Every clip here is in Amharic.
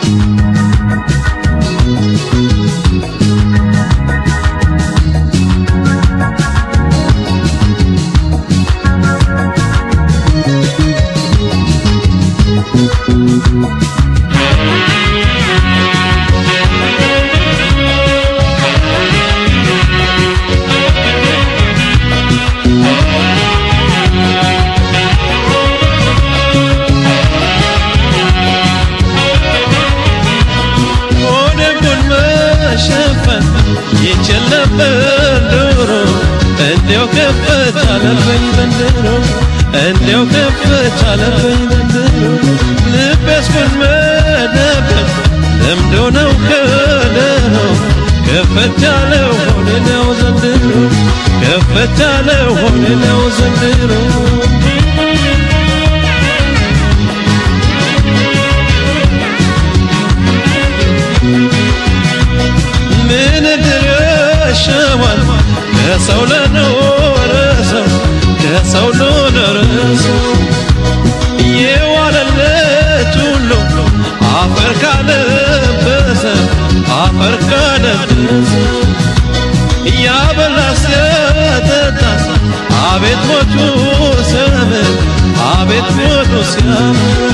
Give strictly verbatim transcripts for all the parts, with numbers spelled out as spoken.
እንዴው ከፈት አለፈኝ ዘንድሮ ልቤስ ከመደበት ለምዶ ነው ከደሮ ከፈት ያለው ሆነ ነው ዘንድሮ ከፈት ያለው ሆነ ነው ዘንድሮ ምን ድረሻዋል ከሰው ለኖረ ሰው ከሰው ለኖረ ሰው የዋለለት ሁሉ አፈር ካለበሰ አፈር ካለበሰ ያበላስ ያጠጣ አቤት ሞቱ ሰመን አቤት ሞቱ ሲያምር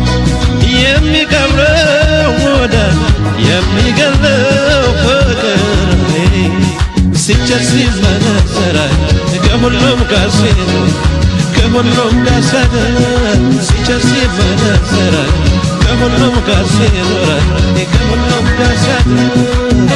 የሚቀብረው ወዳጅ የሚገለው ፍቅር ሲቸር ሲመነዘራይ ከሁሉም ጋር ሲኖር ከሁሉም ጋር ሲኖር ሲቸር ሲመነዘራይ ከሁሉም ጋር ሲኖር ከሁሉም ጋር ሲኖር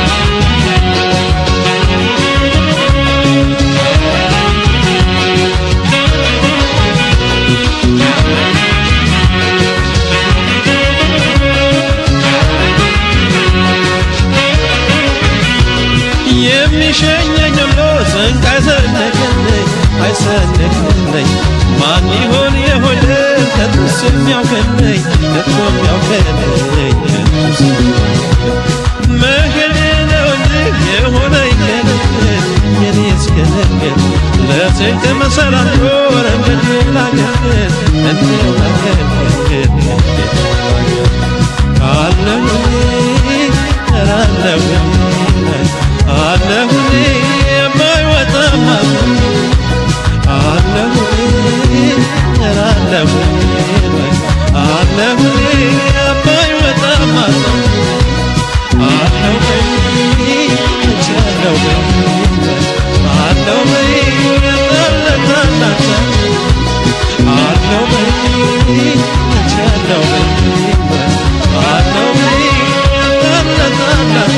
የሚሸኘኝ ሁሉ ስንቅ አይሰነቅልኝ አይሰነቅልኝ ማን ይሆን የሆነ ከጥስ የሚያውቅልኝ ከቶ የሚያውቅልኝ መሄድ ነው እንጂ የሆነኝ ከልክል የኔስ ከልክል ለስንቅ መሰላት ኖረ እንግዲህ ላገልግል እንዲሁ ላገልግል አለሁኝ አለሁኝ አለሁኝ የማይወጣም አለሁኝ አለሁኝ አለሁኝ የማይወጣም አለሁኝ ቻለሁኝ አለሁኝ የጠለታናት አለሁኝ ቻለሁኝ አለሁኝ የጠለታናት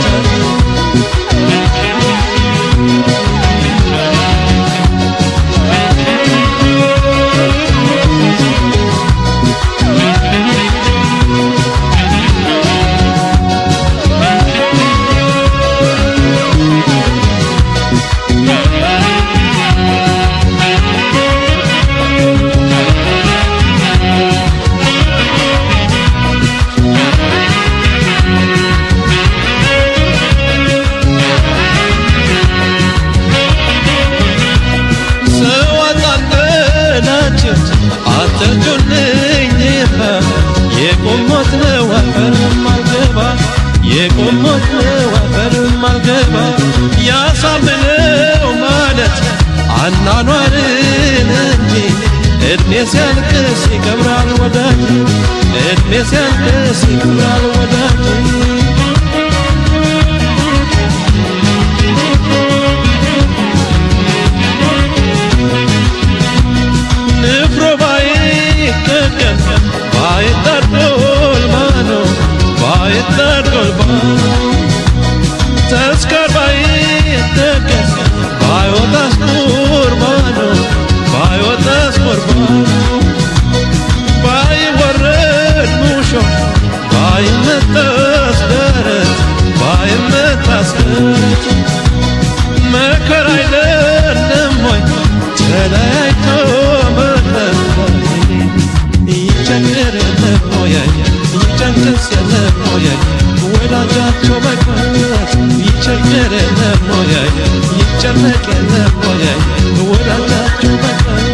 የቆሞት ነው አፈር ማልገባ የቆሞት ነው አፈር ማልገባ ያሳምነው ማለት አናኗርን እንጂ እድሜ ሲያልቅስ ይከብራል ወዳጅ እድሜ ሲያልቅስ ይከብራል ወዳጅ ንፍሮ ባይከከል ባይታደል ማኖ ባይታደል ማኖ ተስካር ባይተከስ ባይወጣስ ቁርባኖ ባይወጣስ ቁርባኖ ባይወረድ ሙሾ ባይመታስ ደረት ባይመታስ ደረት መከራ አይደለም ወይ ተለያይቶ መቅረት ይቸግር የለም ወይ ይጨንቅስ የለም ወይ ወዳጃቸው መቅረት ይቸግር የለም ወይ ይጨነቅ የለም ወይ ወዳጃቸው መቅረት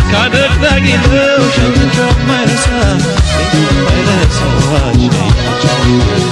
ካደረጊ ነው ሸምቾ ማይረሳ ማይረሳ